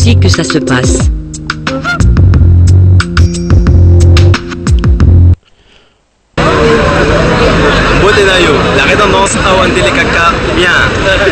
ici que ça se passe. La redondance à Wandele Kaka, bien.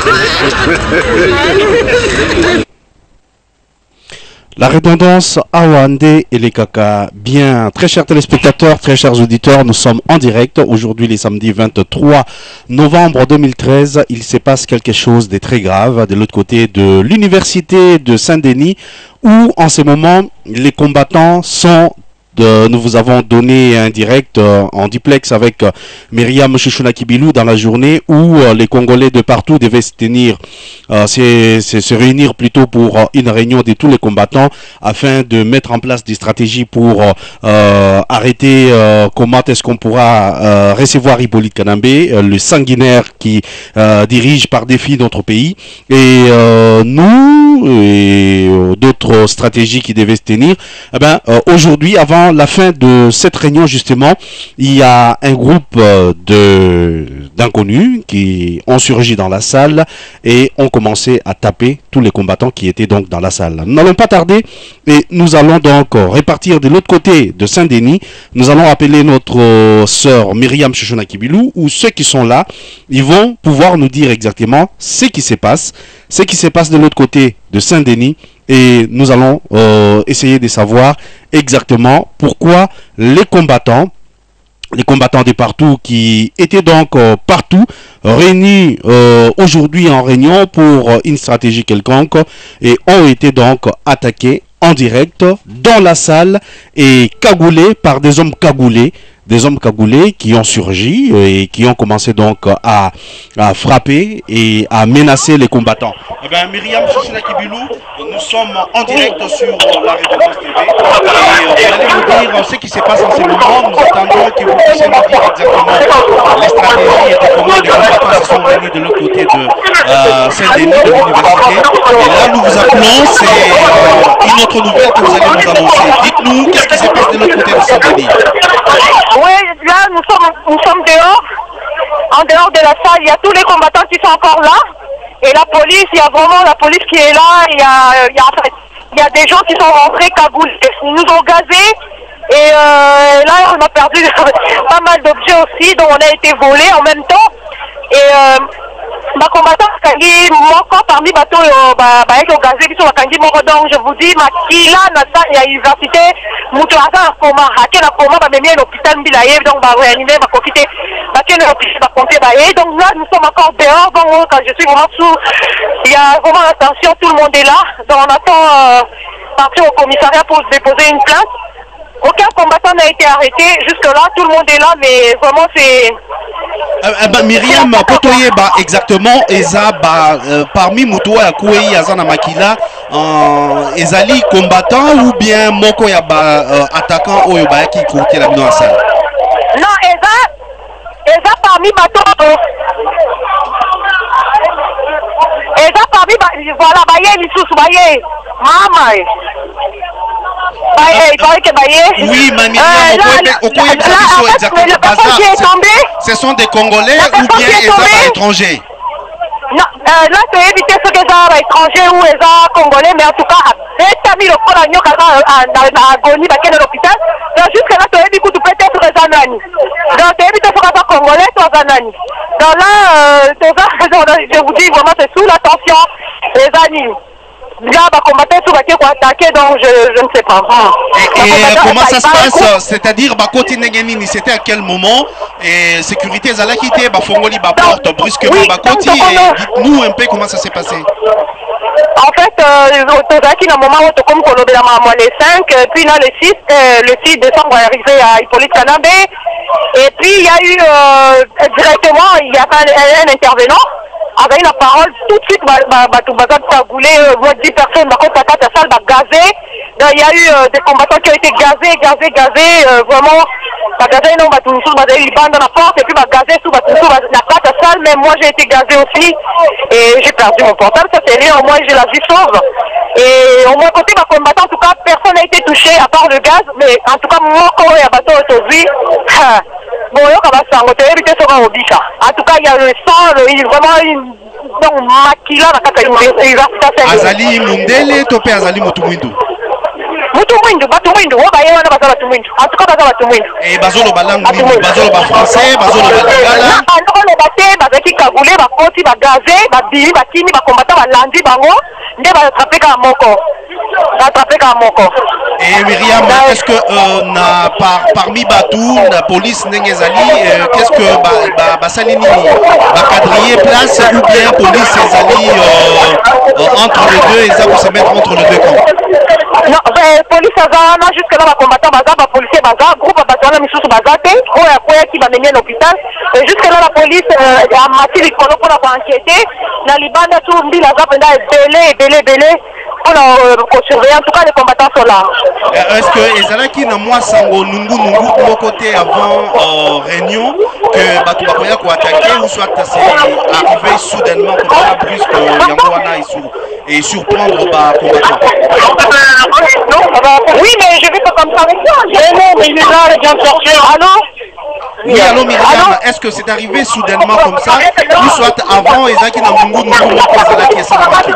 La redondance Awande et les Kaka. Bien, très chers téléspectateurs, très chers auditeurs, nous sommes en direct. Aujourd'hui, les samedis 23 novembre 2013, il se passe quelque chose de très grave de l'autre côté de l'université de Saint-Denis où en ce moment, les combattants sont... Nous vous avons donné un direct en duplex avec Myriam Chichounakibilou dans la journée où les Congolais de partout devaient se réunir plutôt pour une réunion de tous les combattants afin de mettre en place des stratégies pour arrêter comment est-ce qu'on pourra recevoir Hippolyte Kanambé, le sanguinaire qui dirige par défi notre pays. Et nous et d'autres stratégies qui devaient se tenir, eh ben, aujourd'hui, avant la fin de cette réunion justement, il y a un groupe d'inconnus qui ont surgi dans la salle et ont commencé à taper tous les combattants qui étaient donc dans la salle. Nous n'allons pas tarder et nous allons donc répartir de l'autre côté de Saint-Denis. Nous allons appeler notre sœur Myriam Chichounakibilou, où ceux qui sont là, ils vont pouvoir nous dire exactement ce qui se passe de l'autre côté de Saint-Denis. Et nous allons essayer de savoir exactement pourquoi les combattants de partout qui étaient donc partout réunis aujourd'hui en réunion pour une stratégie quelconque et ont été donc attaqués en direct dans la salle et cagoulés par des hommes cagoulés. Des hommes cagoulés qui ont surgi et qui ont commencé donc à frapper et à menacer les combattants. Eh bien, Myriam Chichounakibilou, nous sommes en direct sur la Redondance TV et vous allez nous dire ce qui se passe en ce moment. Nous attendons que vous puissiez nous dire exactement les stratégies et comment les combattants se sont réunis de l'autre côté de Saint-Denis, de l'université. Et là, nous vous appelons, c'est une autre nouvelle que vous allez nous annoncer. Dites-nous, qu'est-ce qui se passe de l'autre côté de Saint-Denis? Oui, là, nous sommes dehors. En dehors de la salle, il y a tous les combattants qui sont encore là. Et la police, il y a vraiment la police qui est là. Il y a des gens qui sont rentrés cagoulés. Ils nous ont gazés. Et là, on a perdu pas mal d'objets aussi, dont on a été volés en même temps. Et ma combattant kangi moko parmi bateau baeko gazé biso bakangi moko, donc je vous dis makila na sa ya université mutu asa koma hake na koma ba memie l'hôpital mbila ye, donc ba réanimer ba profiter ba ken l'hôpital ba pompier ba ye. Donc là nous sommes encore dehors, donc quand je suis vraiment sous, il y a vraiment attention, tout le monde est là, donc on attend partir au commissariat pour déposer une plainte. Aucun combattant n'a été arrêté jusque-là, tout le monde est là, mais vraiment c'est... Myriam, potoye ba exactement eza ba parmi mutuwa ya kuei azana makila ezali combattant ou bien moko ya ba attaquant oyo ba ki côté la bino asal? Non, eza parmi bateau. Eza parmi voilà baye lisusu baye mama. Oui, ce sont des Congolais ou bien des étrangers? Non, là c'est éviter ce que les étrangers ou les Congolais, mais en tout cas, le à l'hôpital. Jusque là, tu as peut-être les Anani. Donc, tu éviter ce que les Congolais sont Anani. Donc là, je vous dis vraiment, c'est sous l'attention les Anani. Là, bah, combattre sur la pour attaquer, donc je ne sais pas. Et comment ça se passe? C'est-à-dire, bah, côté Nengenini, c'était à quel moment? Et sécurité, ça l'a quitté, bah, Fongoli, bah, porte brusquement, bah, côté. Dites-nous un peu comment ça s'est passé. En fait, au moment où comme le 5, puis là, le 6 décembre, est arrivé à Hippolyte Kanambé. Et puis, il y a eu directement, il y a un intervenant. Avec la parole, tout de suite, tout cagoulé, 10 personnes, la salle gazé. Il y a eu des combattants qui ont été gazés, vraiment, gazé, non, ils bandent dans la porte, et puis gazé sous la l'hôpital, mais moi j'ai été gazée aussi et j'ai perdu mon portable. Ça c'est rien, au moins j'ai la vie sauve. Et au moins côté ma combattant, en tout cas personne n'a été touché à part le gaz, mais en tout cas moi quand il y a bateau aujourd'hui, bon là on va s'arrêter, éviter ce qu'on dit ça. En tout cas il y a le sang, il y a vraiment une maquilla dans la Azali Mundele, topé Azali Motumwindu. Mutumwindu, Batumwindu, Obaye wana baza Batumwindu. En tout cas baza Batumwindu. Et bazolo balangu, bazolo ba français, bazolo ba lingala. Ndoko le bate, bazaki kagule, bakoti, bagazé, babili, bakini, bakombata, balandi bango, nde battraper ka moko. Battraper ka moko. Et Myriam, est-ce que parmi Batou, la police Nengezali, qu'est-ce que Basalini va quadriller place ou bien police Ezali entre les deux et ça pour se mettre entre les deux camps? Non, police Azana, jusque là, va combattre Baza, va policier Baza, groupe Bazana, Missous Bazate, qui va mener l'hôpital. Et jusque là, la police a massé les colos pour enquêter. La Libane, tout le monde, la Zapenda est belé. Pour surveiller, en tout cas les combattants sont là. Est-ce que Ezalaki na moi sango nungu de mon côté avant réunion que Batubakoya ko attaqué ou soit c'est arrivé soudainement comme ça brusque Yangoana et surprendre combattant? Oui mais je vais pas comme ça avec ça. Non mais il est là, il vient de sortir. Allô? Oui, allô Myriam, est-ce que c'est arrivé soudainement comme ça ou soit avant Ezalaki na nungu Ezalaki et Salamaki?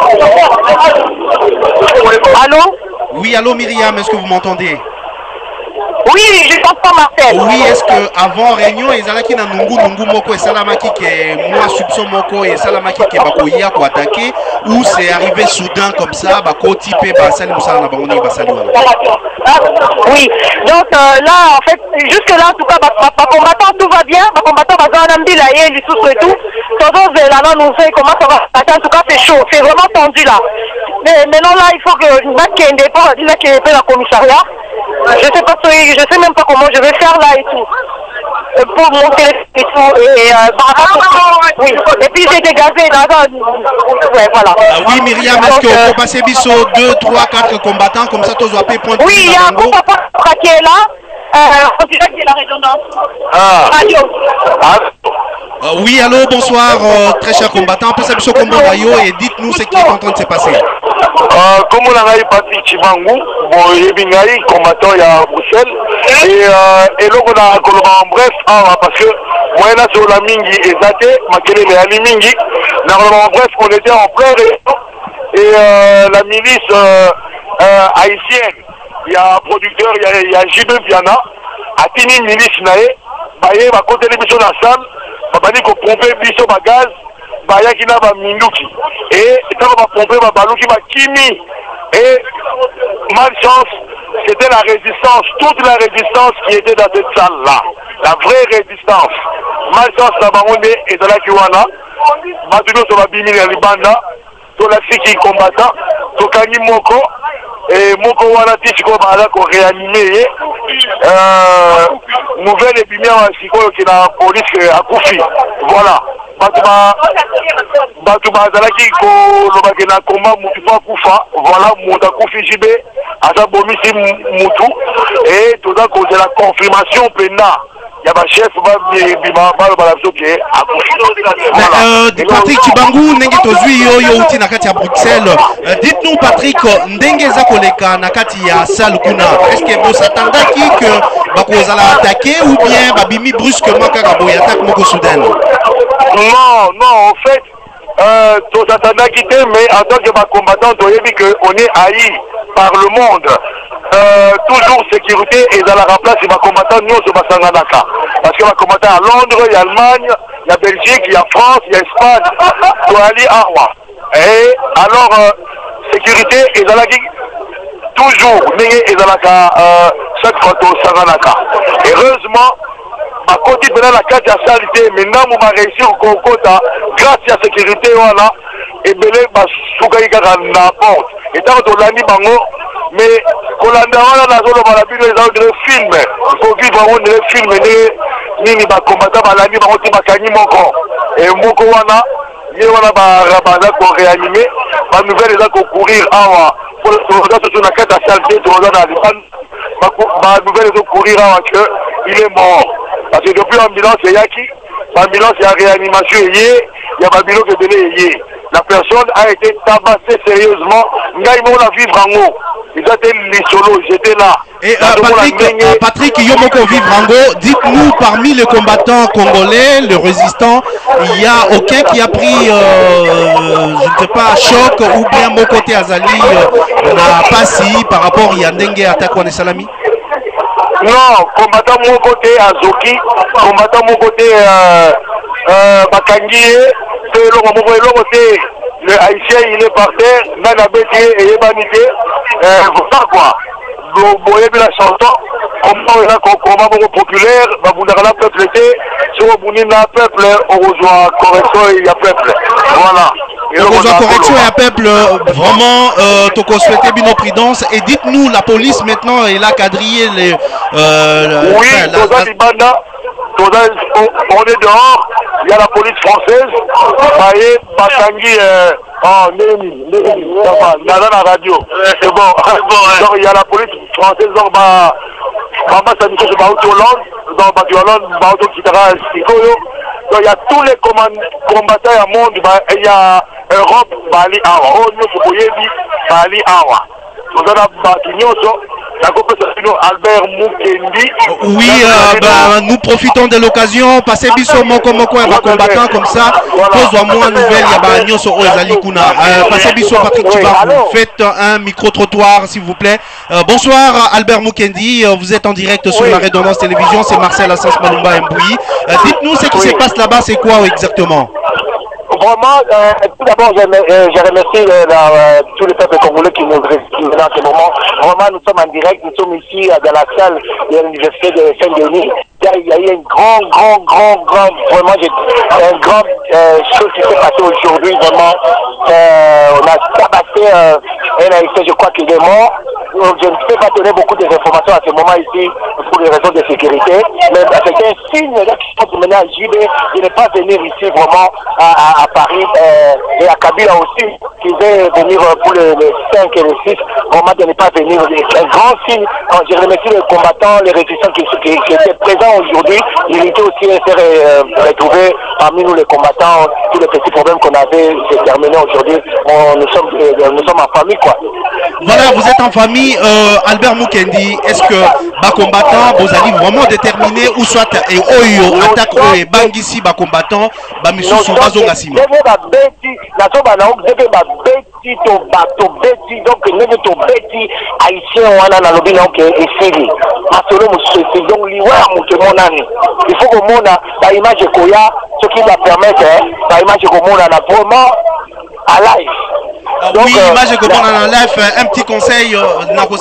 Allô? Oui, allô Myriam, est-ce que vous m'entendez? Oui, je t'entends Marcel. Oui, est-ce que avant réunion Ezalaki na nungu moko et Salamaki qui est moi soupçon moko et Salamaki qui est bakoya ko attaquer ou c'est arrivé soudain comme ça bako typé basali musala na bangoni basali wana? Oui, donc là en fait jusque là en tout cas ma combattant tout va bien, ma combattant bazana mbila et les sous et tout. Todos là nous fait comment ça va. En tout cas c'est chaud, c'est vraiment tendu là. Mais maintenant là il faut que Bakende pour dire qu'il est la commissariat. Je sais même pas comment je vais faire là et tout. Pour monter et tout. Et oui. Et puis j'ai été gazé là. Ouais, voilà. Oui Myriam, est-ce qu'on peut passer biso 2, 3, 4 combattants comme ça tous appelés point de vue? Oui, il y a un groupe qui est là. On dirait qu'il y a la redondance. Radio. Oui, allô, bonsoir, très chers combattants. Passez biso combat Rayo et dites-nous ce qui est en train de se passer. Comme on a eu Patrick Chibangu, bon, il combattant à Bruxelles. Et là, on a en bref, parce que moi, là, sur la Mingi et Zate, ma quelle est la Mingi. En bref, on était en plein réunion. Et la milice haïtienne, il y a un producteur, il y a JB Piana, à Tini milice Nae, Baye, ma côté de l'émission dans la salle, Babani ko pomper biso ba gaz, Baya qui n'a pas minduki. Et quand on va pomper ma balouki, ma kimi. Et malchance, c'était la résistance, toute la résistance qui était dans cette salle-là. La vraie résistance. Malchance, la baronne et de la Kiwana. Maintenant, sur la bimine à Libanda, sur la Siki combattant, sur Kani Moko. Et Moko Wana Tichiko Bala qu'on réanimé. Nouvelle épinière à Siko qui est la police à Koufi. Voilà. Batouba Zalaki ko lobake na combat mutufa kufa. Voilà, Mouta Koufi JB. Asa Bomisi Moutou. Et tout ça cause de la confirmation pena. Il y a un chef qui est à Koufi. Patrick Chibangu, Nengetozui, Yo, Nakati à Bruxelles. Dites-nous, Patrick, Ndengeza Koleka, Nakati à Salukuna. Est-ce que vous attendez que Bakoza l'a attaqué ou bien Babimi brusquement Karaboy attaque Moko Soudan? Non, en fait, tout attendant quitter, mais en tant que combattant, on dit qu'on est haï par le monde. Toujours sécurité et dans la remplace, il va combattre nous sur Bassanganaka. Parce qu'il va combattre à Londres, il y a Allemagne, il y a Belgique, il y a France, il y a Espagne, il y a Ali Arwa. Et alors, sécurité et dans la toujours, mais dans la chaque fois au Sanganaka. Heureusement, à côté de la carte à salité, maintenant, on va réussir au Kokota, grâce à la sécurité, voilà, et Belé, bah, Soukaïka, la porte. Et tant qu'on l'a dit, mais quand on a vu les autres films, il faut vivre les films, ni ba combattant, ba lani, ba oti ba kani moko. Et moko wana, il y a pour réanimer, ba nouvelle les pour courir awa. Pour sur la carte à saleté, tout le monde a dit, ba nouvelle les courir awa que il est mort. Parce que depuis l'ambulance, c'est Yaki, Ambulance, il y a réanimation, il y a Babylon qui est donné. La personne a été tabassée sérieusement. Ngaïmo la vivre en haut. Ils étaient les solos, j'étais là. Et Patrick Yomoko Vivrango, dites-nous, parmi les combattants congolais, les résistants, il n'y a aucun qui a pris, je ne sais pas, choc ou bien mon côté Azali n'a pas si par rapport à Yandengue Atakwane Salami? Non, combattant mon côté Azoki, combattant mon côté Bakangi, le haïtien il est par terre, Nana Bétier et Ebanité, voilà quoi. Vous voyez bien la chanson, comment il y a un combat populaire, vous n'avez pas peuple été, si vous avez un peuple, on rejoint correction et il y a peuple. Voilà. On rejoint correction et un peuple, vraiment, Toko souhaité bien prudence. Et dites-nous, la police maintenant, elle a quadrillé les. Oui, on est dehors, il y a la police française, Baye, Batangi, Nana la radio, c'est bon. Donc il y a la police française, donc Maman Saniko, c'est Baouti Hollande, donc Baouti Hollande, Baouti Kitara, Sikoyo. Donc il y a tous les combattants au monde, il y a Europe, Bali Awa, Bali Awa. Albert Mukendi. Oui, nous profitons de l'occasion. Passez biso moko moko et combattant comme ça. Pose moi nouvelle ya nyonso ezali kuna. Passez biso Patrick Chiba. Faites un micro trottoir s'il vous plaît. Bonsoir Albert Mukendi, vous êtes en direct sur la Redondance Télévision, c'est Marcel Assas Malumba Mbouyi. Dites-nous ce qui se passe là-bas, c'est quoi exactement? Vraiment, tout d'abord, je remercie tous les peuples congolais qui nous regardent en ce moment. Vraiment, nous sommes en direct, nous sommes ici dans la salle de l'université de Saint-Denis. Il y a eu une vraiment, une grande chose qui s'est passée aujourd'hui, vraiment. On a tabassé un haïtien, je crois qu'il est mort. Je ne peux pas donner beaucoup d'informations à ce moment ici pour des raisons de sécurité, mais c'est un signe là qui sont menés à JB de ne pas venir ici vraiment à Paris et à Kabila aussi, qui veut venir pour les 5 et les 6, vraiment de ne pas venir. Un grand signe, je remercie les combattants, les résistants qui étaient présents aujourd'hui. L'unité aussi s'est retrouvée parmi nous les combattants, tous les petits problèmes qu'on avait, c'est terminé aujourd'hui. Nous sommes en famille quoi. Voilà, vous êtes en famille. Albert Mukendi, est-ce que les combattants, vous allez vraiment déterminer ou soit et Oyo attaque et Bangisi les combattants, Bamisusu Bazongasima. Donc il faut que mon image Koya, ce qui va permettre, l'image que mon a vraiment à live. Donc, oui, image que mon a live, un petit conseil, avant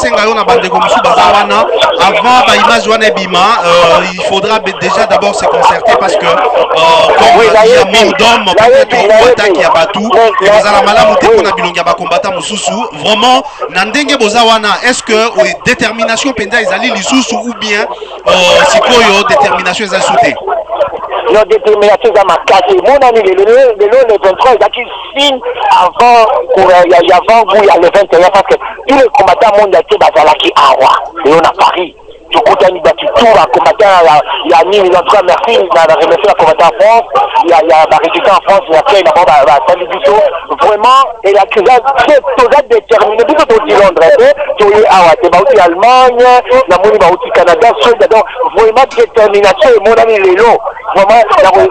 image il faudra déjà d'abord se concerter parce que comme il y a mort d'homme, peut-être on attaque y a batou, et vous allez mal pour na bilonga ba combattant mususu. Vraiment, nandenge bozawana, est-ce que détermination penda ezali lisusu ou bien sikoyo détermination ezali sauté? La détermination dans ma casse. Mon ami, le 23, il y a qui signe avant, il y a le 21, parce que tous les combattants monde a été Bazalaki Awa, et on a Paris. Tu comptes un tout la combattant, il y a Nîmes, en tout cas, merci, on a remercié la combattant en France, il y a la résistance en France, il y a fait d'abord la salle du vraiment, et la crise, c'est tout déterminé, tout au Londres, tu es Awa, tu es aussi Allemagne, la Mouni, aussi Canada, donc vraiment détermination, et mon ami Lélo, vraiment,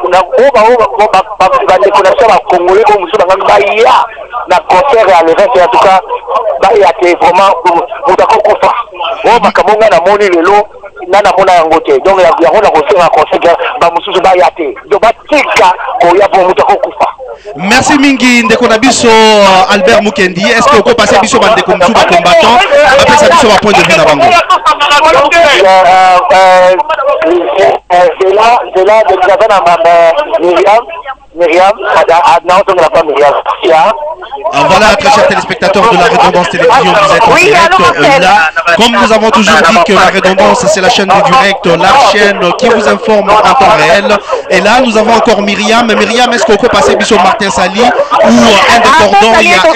la déconnexion à Congolais, comme nous sommes dans la concert et à l'événement, en tout cas, il y a vraiment, vous d'accord qu'on fasse. Oh, ma camonga na moni lelo, nana mona yangote. Donc, il y a un conseil à conseiller, bamususu ba yate. Donc, batika, ko ya bon mutako kufa. Merci Mingi, ndeko na biso Albert Mukendi. Est-ce que vous pouvez passer biso bande komsu ba combattant? Après ça biso ba point de vue na bango. C'est là, de Myriam, non, on n'a pas Myriam. Voilà, très chers téléspectateurs de la Redondance Télévision, vous êtes en direct là. Comme nous avons toujours dit que la Redondance, c'est la chaîne du direct, la chaîne qui vous informe en temps réel. Et là, nous avons encore Myriam. Myriam, est-ce qu'on peut passer sur Martin Sali ou un des cordons? Il y a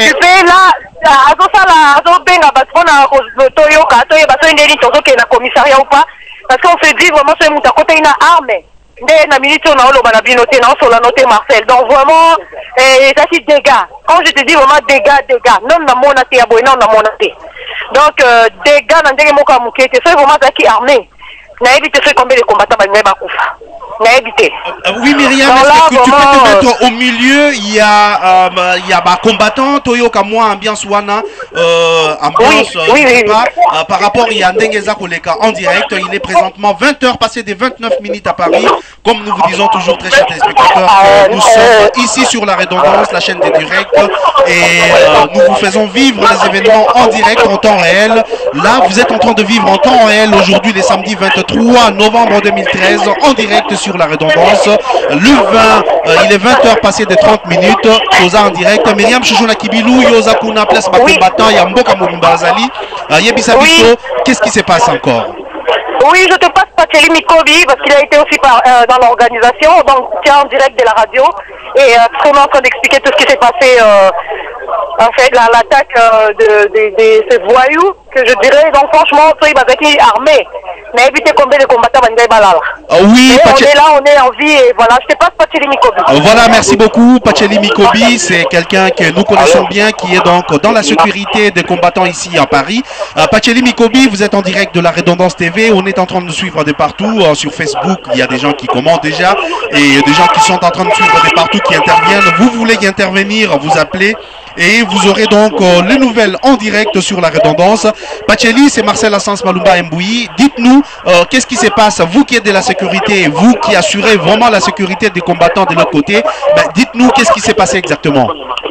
parce qu'on se dit vraiment ce côté une arme. na minute on a oloba na binoté na sur la noté Marcel. Donc vraiment ça c'est dégâts. Quand je te dis vraiment dégâts, non na monaté ya boy non na monaté. Donc dégâts na ndenge moko mukete, c'est vraiment ça qui armé. Na évité fait combien de combattants ba ngeba kufa. Na évité. Oui Myriam, est-ce que tu peux te mettre au milieu, il y a combattant toyo kamwa ambiance wana ambiance oui. Par rapport il y a Ndengeza Koleka en direct, il est présentement 20h passé des 29 minutes à Paris. Comme nous vous disons toujours très chers téléspectateurs, nous sommes ici sur la redondance, la chaîne des directs et nous vous faisons vivre les événements en direct en temps réel. Là, vous êtes en train de vivre en temps réel aujourd'hui les samedis 23 novembre 2013 en direct sur la redondance. Le 20, il est 20h passé de 30 minutes. Soza en direct. Myriam Chouchouna Kibilou, Yoza Kuna, place Bakombatant, Yamboka Moumbazali. Yebisa Bisso, qu'est-ce qui se passe encore? Oui, je te passe Pacheli Mikobi parce qu'il a été aussi dans l'organisation, donc tiens en direct de la radio et vraiment en train d'expliquer tout ce qui s'est passé, en fait l'attaque de ces voyous que je dirais. Donc franchement, il va être armé. Mais évitez combien de combattants Balala. Oui, on est là, on est en vie et voilà, je te passe Pacheli Mikobi. Voilà, merci beaucoup Pacheli Mikobi, c'est quelqu'un que nous connaissons bien qui est donc dans la sécurité des combattants ici à Paris. Pacheli Mikobi, vous êtes en direct de la Redondance TV, on est en train de nous suivre de partout, sur Facebook, il y a des gens qui commentent déjà et des gens qui sont en train de suivre de partout, qui interviennent. Vous voulez y intervenir, vous appelez et vous aurez donc les nouvelles en direct sur la Redondance. Pacheli, c'est Marcel Assens Malumba Mbouyi. Dites-nous qu'est-ce qui se passe, vous qui êtes de la sécurité, vous qui assurez vraiment la sécurité des combattants de l'autre côté, dites-nous qu'est-ce qui s'est passé exactement.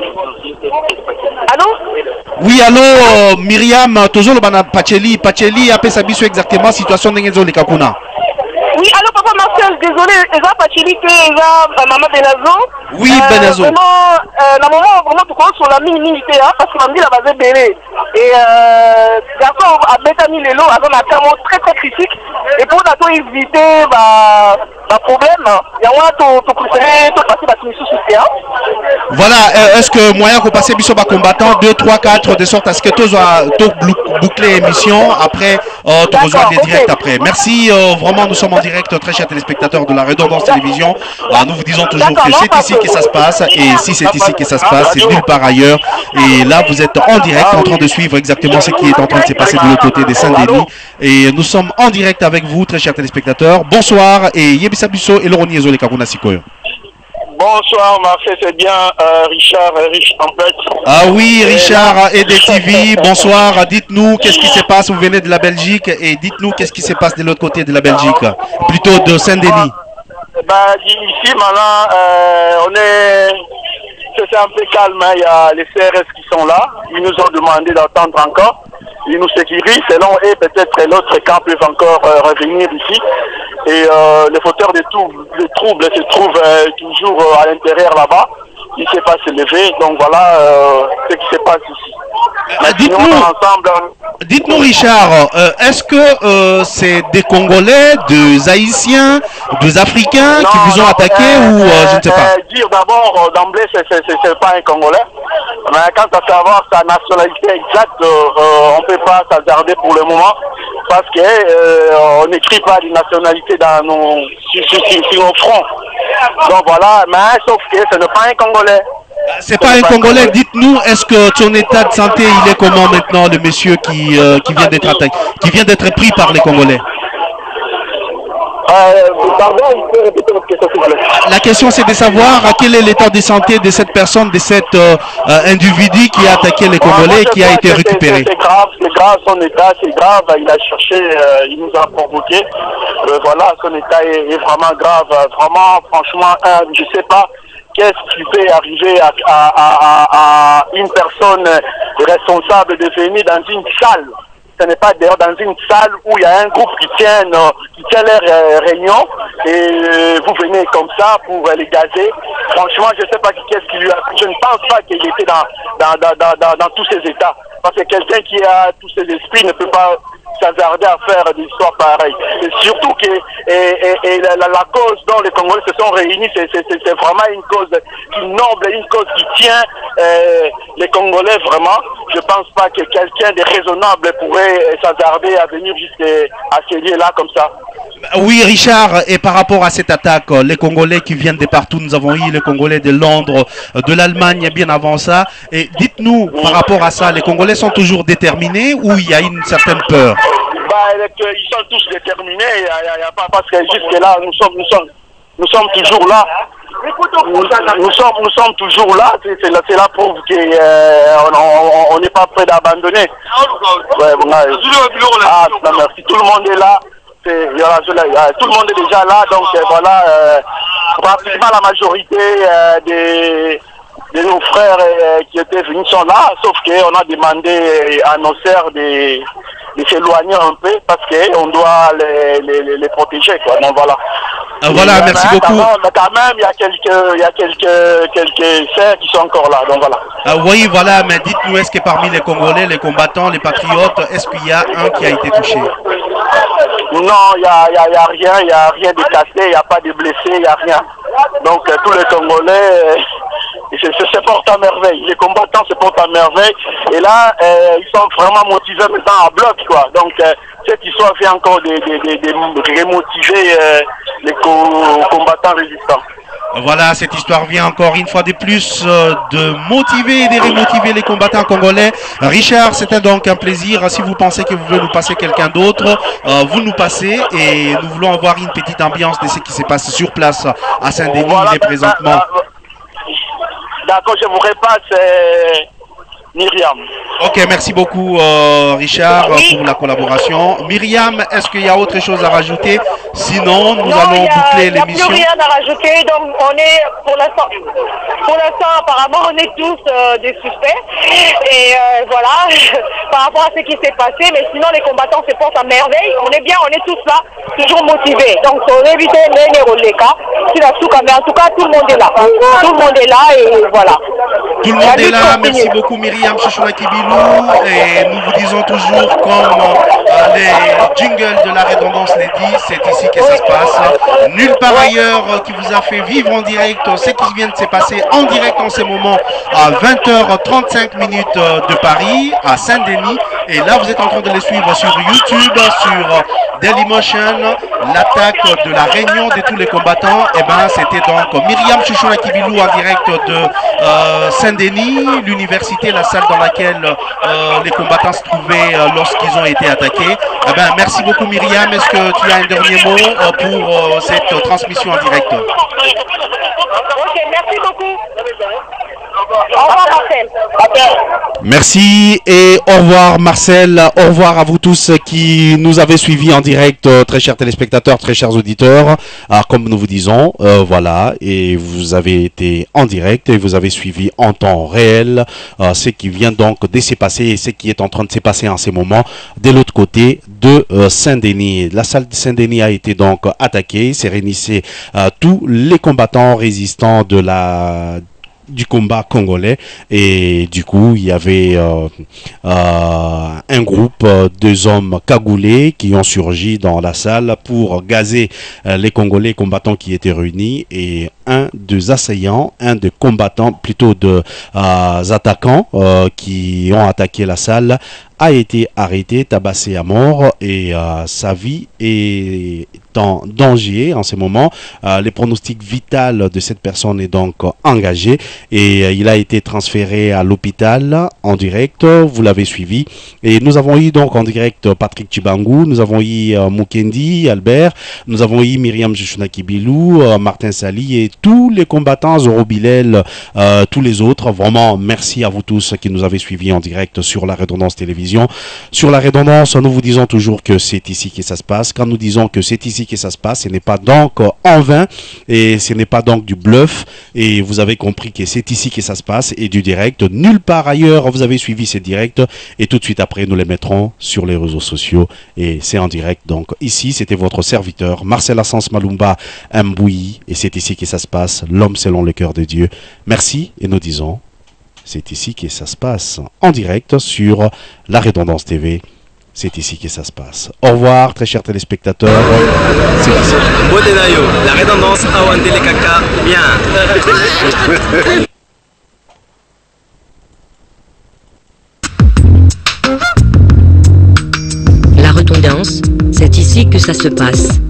Allô? Oui, allô, Myriam, toujours le bana Pacheli, appelle sa biso exactement situation d'Engezo Lekakuna. Oui, allô papa Marcel, désolé, Eza Pacheli, Eza maman Benazo. Oui, Benazo. Vraiment, la maman, vraiment, tout sur la mini-minité, parce que la mine a basé bébé. Et d'accord, à Betani Lelo, avec un terme très très critique. Et pour nous éviter, problème, il y a un tout préféré, tout passer la mission sur terrain. Voilà, est-ce que moyen qu'on passe biso ba combattant 2, 3, 4 de sorte à ce que tous boucler l'émission après tu rejoins les directs après. Merci, vraiment nous sommes en direct, très chers téléspectateurs de la Redondance Télévision. Nous vous disons toujours que c'est ici que ça se passe et si c'est ici que ça se passe, c'est nulle part ailleurs. Et là vous êtes en direct en train de suivre exactement ce qui est en train de se passer de l'autre côté des Saint-Denis. Et nous sommes en direct avec vous, très chers téléspectateurs. Bonsoir et Yebisa Bisso et Laurent Niezole Kakuna Sikoyo. Bonsoir Marcel, c'est bien Richard en fait. Ah oui, Richard et DTV, bonsoir. Dites-nous qu'est-ce qui se passe, vous venez de la Belgique et dites-nous qu'est-ce qui se passe de l'autre côté de la Belgique, plutôt de Saint-Denis. Ici maintenant, c'est un peu calme, il y a les CRS qui sont là, ils nous ont demandé d'attendre encore. Ils nous sécurisent, selon eux, peut-être l'autre camp peut encore revenir ici. Et les fauteurs de troubles se trouvent toujours à l'intérieur là-bas. Il ne sait pas se lever, donc voilà ce qui se passe ici. Dites-nous Richard, est-ce que c'est des Congolais, des Haïtiens, des Africains qui vous ont attaqué ou je ne sais pas? Dire d'abord, d'emblée, c'est pas un Congolais. Mais quant à savoir sa nationalité exacte, on ne peut pas s'hasarder pour le moment parce qu'on n'écrit pas de nationalité sur nos fronts. Donc voilà, mais sauf que ce n'est pas un Congolais. C'est pas un Congolais, dites-nous, est-ce que son état de santé, il est comment maintenant, le monsieur qui vient d'être attaqué, qui vient d'être pris par les Congolais? Pardon, il peut répéter votre question, s'il vous plaît. La question, c'est de savoir quel est l'état de santé de cette personne, de cet individu qui a attaqué les Congolais et qui a été récupéré. C'est grave, son état, c'est grave. Il a cherché, il nous a provoqué. Voilà, son état est vraiment grave. Vraiment, franchement, je ne sais pas qu'est-ce qui peut arriver à une personne responsable de venir dans une salle. Ce n'est pas d'ailleurs dans une salle où il y a un groupe qui tient leur réunion et vous venez comme ça pour les gazer. Franchement, je ne sais pas qu'est-ce qui lui a... Je ne pense pas qu'il était dans tous ces états. Parce que quelqu'un qui a tous ses esprits ne peut pas s'hasarder à faire des histoires pareilles. Et surtout que la cause dont les Congolais se sont réunis, c'est vraiment une cause qui noble, une cause qui tient les Congolais vraiment. Je pense pas que quelqu'un de raisonnable pourrait s'hasarder à venir jusqu'à ces lieux-là comme ça. Oui, Richard, et par rapport à cette attaque, les Congolais qui viennent de partout, nous avons eu les Congolais de Londres, de l'Allemagne bien avant ça. Et dites-nous, par rapport à ça, les Congolais sont toujours déterminés ou il y a une certaine peur? Ils sont tous déterminés, il y a pas, parce que jusque-là, nous sommes toujours là. Nous sommes toujours là, c'est la preuve qu'on n'est pas prêt d'abandonner. Ouais, merci. Tout le monde est là. Tout le monde est déjà là, donc voilà, pratiquement la majorité de nos frères qui étaient venus sont là, sauf qu'on a demandé à nos sœurs de s'éloigner un peu parce qu'on doit les protéger, quoi. Donc voilà. Voilà, merci beaucoup. Quand même, il y a quelques sœurs qui sont encore là, donc voilà. Oui, voilà, mais dites-nous, est-ce que parmi les Congolais, les combattants, les patriotes, est-ce qu'il y a un qui a été touché? Non, il n'y a rien de cassé, il n'y a pas de blessés, il n'y a rien. Donc tous les Congolais se portent à merveille. Les combattants se portent à merveille. Et là, ils sont vraiment motivés maintenant à bloc, quoi. Donc cette histoire vient encore de remotiver les combattants résistants. Voilà, cette histoire vient encore une fois de plus de motiver et de remotiver les combattants congolais. Richard, c'était donc un plaisir. Si vous pensez que vous voulez nous passer quelqu'un d'autre, vous nous passez et nous voulons avoir une petite ambiance de ce qui se passe sur place à Saint-Denis voilà, présentement. D'accord, je vous repasse Myriam. Ok, merci beaucoup Richard pour la collaboration. Myriam, est-ce qu'il y a autre chose à rajouter? Sinon, nous allons boucler l'émission. Il n'y a plus rien à rajouter, donc on est pour l'instant apparemment on est tous des suspects. Et voilà, par rapport à ce qui s'est passé, mais sinon les combattants se portent à merveille. On est bien, on est tous là, toujours motivés. Donc on évite les cas. Mais en tout cas, tout le monde est là. Tout le monde est là et voilà. Tout le monde est là, merci beaucoup Myriam Chouchouna Kibilou. Et nous vous disons toujours, comme les jingles de la redondance les disent, c'est ici que ça se passe. Nulle part ailleurs qui vous a fait vivre en direct ce qui vient de se passer en direct en ce moment à 20h35 de Paris, à Saint-Denis. Et là, vous êtes en train de les suivre sur YouTube, sur Dailymotion, l'attaque de la réunion de tous les combattants. Et ben, c'était donc Myriam Chouchouna Kibilou en direct de Saint-Denis, l'université, la salle dans laquelle les combattants se trouvaient lorsqu'ils ont été attaqués. Eh ben, merci beaucoup Myriam. Est-ce que tu as un dernier mot pour cette transmission en direct? Ok, merci beaucoup. Au revoir Marcel. Merci et au revoir Marcel, au revoir à vous tous qui nous avez suivis en direct, très chers téléspectateurs, très chers auditeurs. Alors comme nous vous disons, voilà, et vous avez été en direct et vous avez suivi en temps réel ce qui vient donc de se passer et ce qui est en train de se passer en ces moments de l'autre côté de Saint-Denis. La salle de Saint-Denis a été donc attaquée, s'est réunissé tous les combattants résistants du combat congolais et du coup il y avait un groupe, deux hommes cagoulés qui ont surgi dans la salle pour gazer les Congolais combattants qui étaient réunis et un des assaillants, un des combattants, plutôt de attaquants qui ont attaqué la salle a été arrêté, tabassé à mort et sa vie est en danger en ce moment. Les pronostics vitaux de cette personne est donc engagé et il a été transféré à l'hôpital en direct. Vous l'avez suivi et nous avons eu donc en direct Patrick Chibangu, nous avons eu Mukendi Albert, nous avons eu Myriam Chouchouna Kibilou, Martin Sali et tous les combattants, Zoro Bilel, tous les autres. Vraiment merci à vous tous qui nous avez suivis en direct sur la Redondance Télévision. Sur la Redondance, nous vous disons toujours que c'est ici que ça se passe. Quand nous disons que c'est ici que ça se passe, ce n'est pas donc en vain et ce n'est pas donc du bluff. Et vous avez compris que c'est ici que ça se passe et du direct. Nulle part ailleurs, vous avez suivi ces directs et tout de suite après, nous les mettrons sur les réseaux sociaux et c'est en direct. Donc ici, c'était votre serviteur Marcel Assens Malumba Mbouyi et c'est ici que ça se passe, l'homme selon le cœur de Dieu. Merci et nous disons... C'est ici que ça se passe en direct sur la Redondance TV c'est ici que ça se passe. Au revoir, très chers téléspectateurs. C'est ici. Botenayo, la redondance à Wandele Kaka, bien. La redondance, c'est ici que ça se passe.